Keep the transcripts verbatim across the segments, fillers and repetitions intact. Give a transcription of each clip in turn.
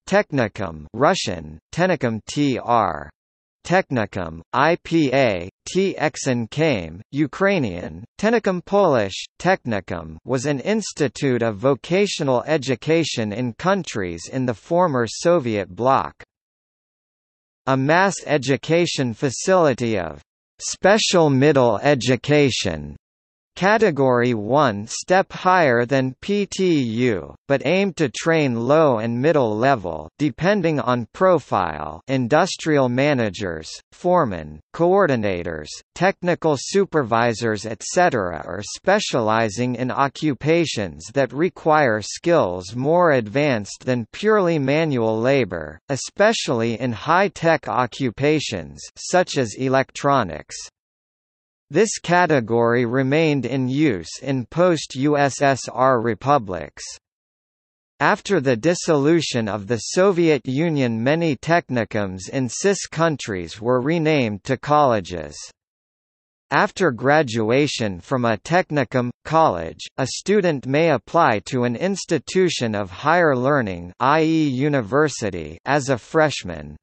Technikum Russian, Technikum tr. Technikum, I P A, Technikum, Ukrainian, Technikum Polish, Technikum was an institute of vocational education in countries in the former Soviet bloc. A mass education facility of special middle education, Category one step higher than P T U, but aimed to train low and middle level depending on profile industrial managers, foremen, coordinators, technical supervisors et cetera or specializing in occupations that require skills more advanced than purely manual labor, especially in high-tech occupations such as electronics. This category remained in use in post-U S S R republics. After the dissolution of the Soviet Union, many technikums in C I S countries were renamed to colleges. After graduation from a technikum, college, a student may apply to an institution of higher learning, that is university, as a freshman.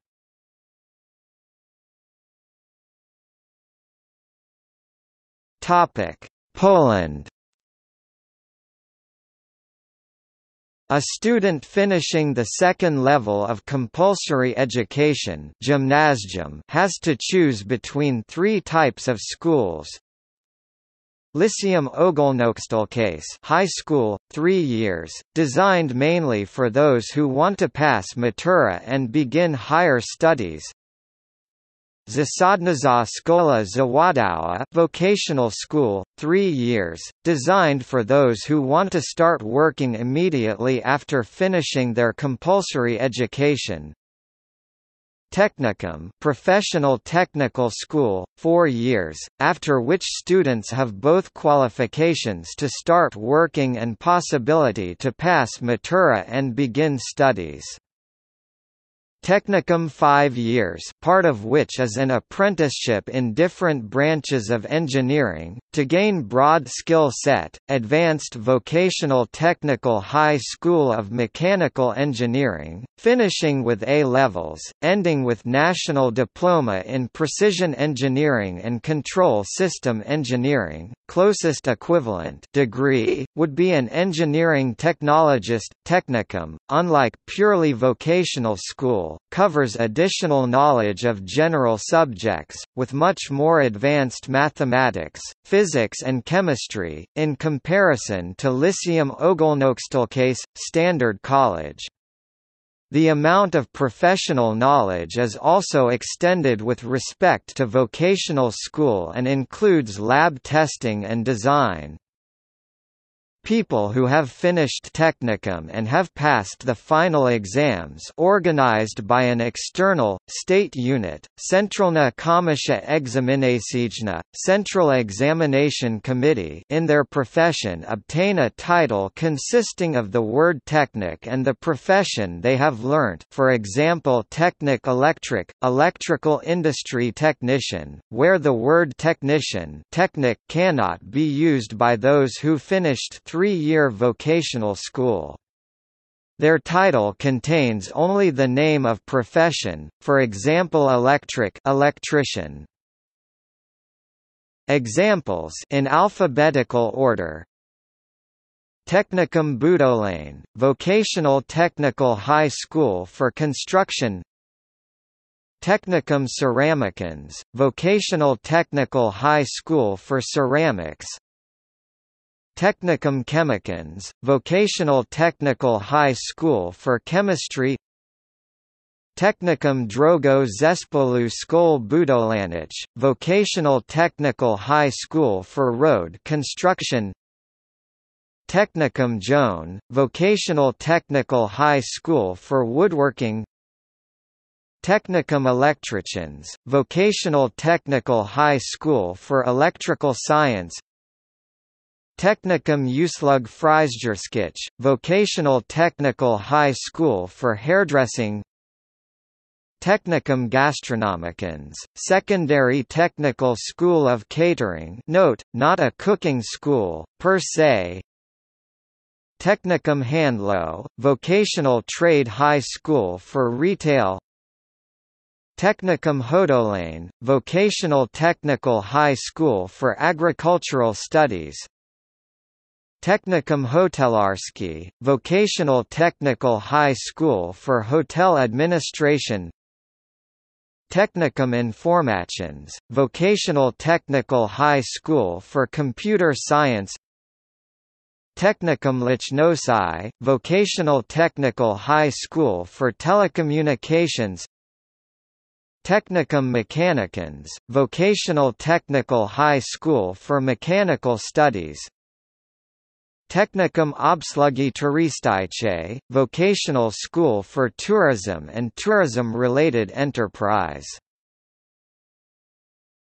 Poland. A student finishing the second level of compulsory education gymnasium has to choose between three types of schools. Lyceum Ogólnokształcące high school, three years, designed mainly for those who want to pass matura and begin higher studies. Zasadnicza Szkoła Zawodowa vocational school, three years, designed for those who want to start working immediately after finishing their compulsory education. Technikum professional technical school, four years, after which students have both qualifications to start working and possibility to pass matura and begin studies. Technikum five years, part of which is an apprenticeship in different branches of engineering, to gain broad skill set. Advanced Vocational Technical High School of Mechanical Engineering, finishing with A-levels, ending with National Diploma in Precision Engineering and Control System Engineering. Closest equivalent degree would be an engineering technologist. Technikum, unlike purely vocational school, covers additional knowledge of general subjects, with much more advanced mathematics, physics and chemistry, in comparison to Lyceum Ogólnokształcące, standard college. The amount of professional knowledge is also extended with respect to vocational school and includes lab testing and design. People who have finished Technikum and have passed the final exams organized by an external, state unit, Centralna Komisja Egzaminacyjna, Central Examination Committee, in their profession obtain a title consisting of the word technic and the profession they have learnt, for example technic electric, electrical industry technician, where the word technician technic cannot be used by those who finished three-year vocational school. Their title contains only the name of profession, for example electric electrician. Examples in alphabetical order. Technikum Budowlane, vocational technical high school for construction. Technikum Ceramicans, vocational technical high school for ceramics. Technikum Chemicans, vocational technical high school for chemistry. Technikum Drogo Zespolu Szkół Budowlanych, vocational technical high school for road construction. Technikum Joan, vocational technical high school for woodworking. Technikum Electricians, vocational technical high school for electrical science. Technikum Usług Fryzjerskich, vocational technical high school for hairdressing. Technikum Gastronomicans, secondary technical school of catering, note, not a cooking school, per se. Technikum Handlo, Vocational Trade High School for Retail. Technikum Hodolane, Vocational Technical High School for Agricultural Studies. Technikum Hotelarski, Vocational Technical High School for Hotel Administration. Technikum Informations, Vocational Technical High School for Computer Science. Technikum Lichnosai, Vocational Technical High School for Telecommunications. Technikum Mechanicans, Vocational Technical High School for Mechanical Studies. Technikum Obslugi Turistice, Vocational School for Tourism and Tourism-related Enterprise.